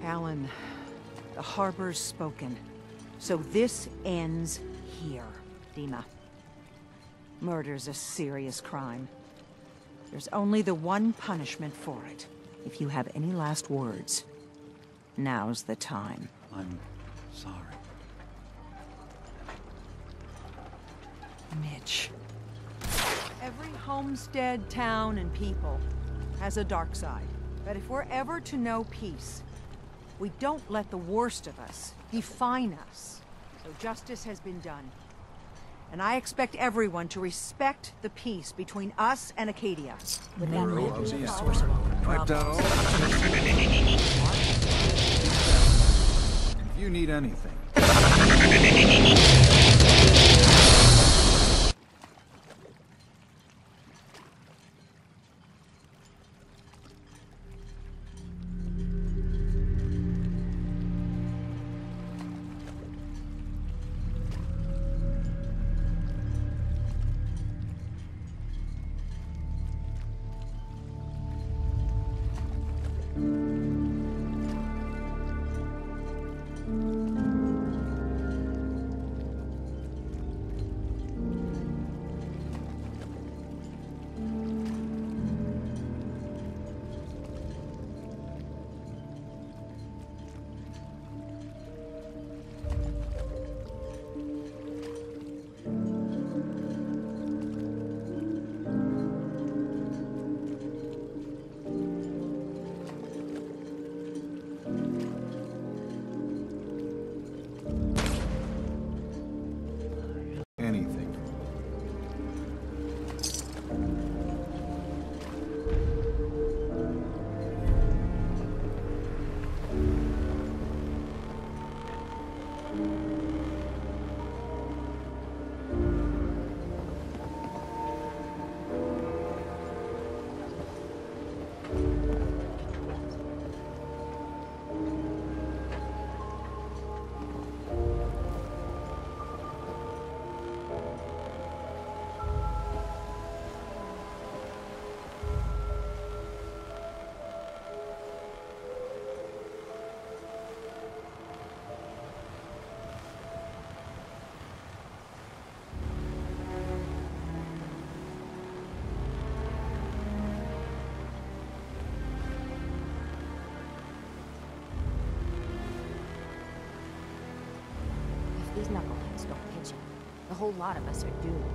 Alan, the harbor's spoken. So this ends here, Dima. Murder's a serious crime. There's only the one punishment for it. If you have any last words, now's the time. I'm sorry. Mitch. Every homestead, town, and people has a dark side. But if we're ever to know peace, we don't let the worst of us define us. So justice has been done. And I expect everyone to respect the peace between us and Acadia. With that land being a source of all Wipe down all If you need anything. Anything. These knuckleheads don't pitch it. The whole lot of us are doomed.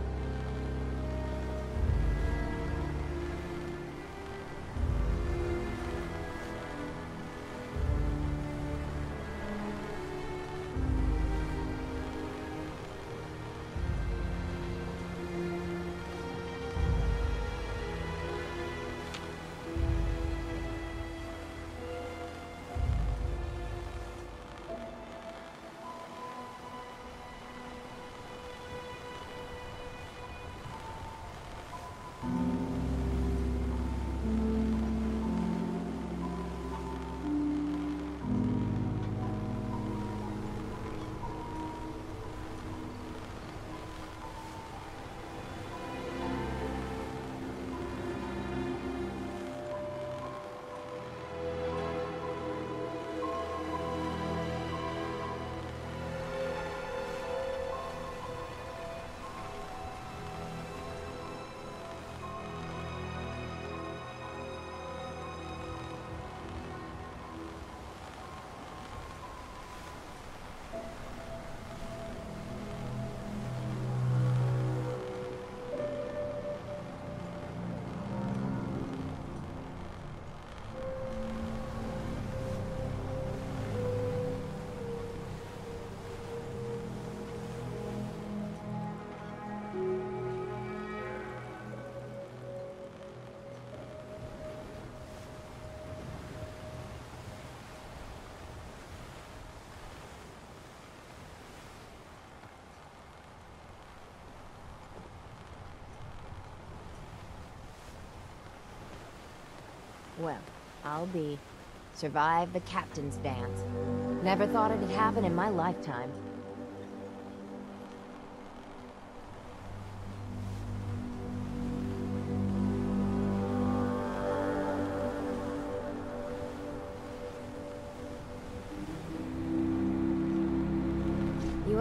Well, I'll be. Survive the captain's dance. Never thought it'd happen in my lifetime.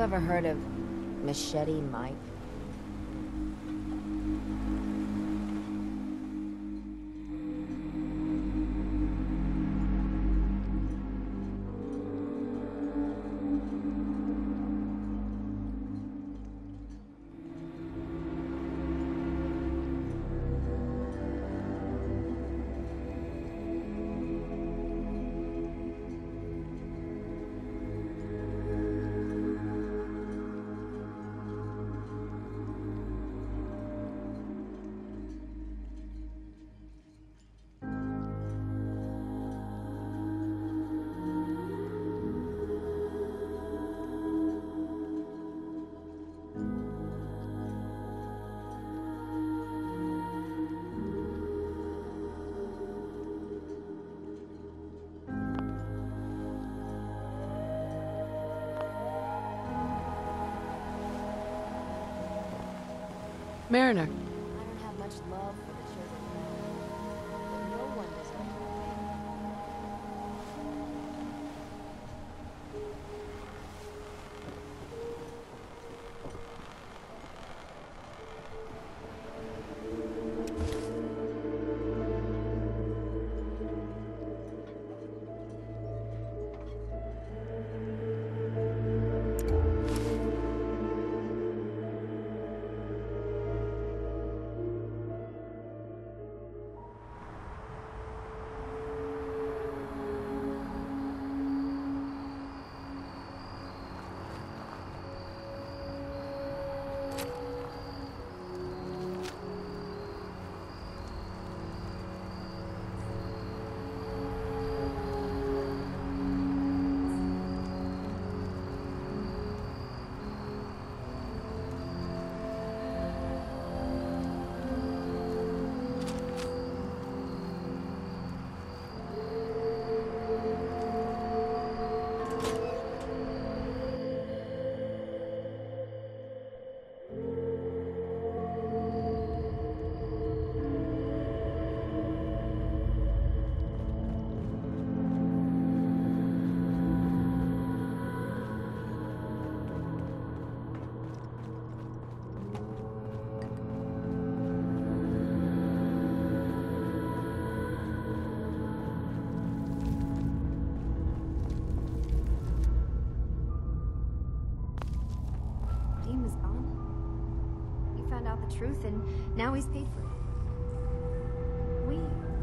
ever heard of Machete Mike? Mariner. I don't have much love for the children, but no one deserves to be. Dean was gone. He found out the truth, and now he's paid for it. We...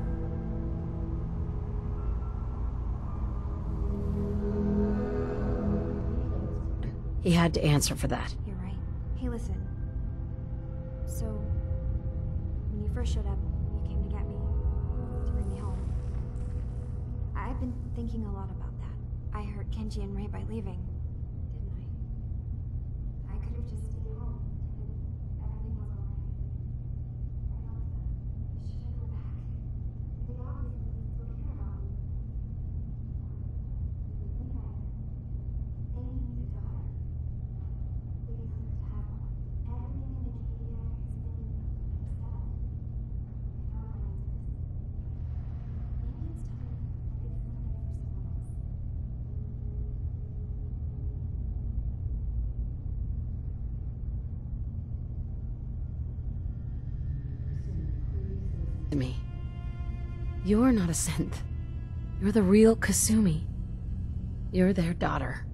He had to answer for that. You're right. Hey, listen. So, when you first showed up, you came to get me, to bring me home. I've been thinking a lot about that. I hurt Kenji and Ray by leaving, didn't I? I could have just stayed home. Everything was alright. I felt that. Should I go back? They obviously still care about me. They need a daughter. We deserve to have one. Everything in the KDI has been upset. I found my answers. Maybe it's time I did something for someone else. To me. You're not a synth. You're the real Kasumi. You're their daughter.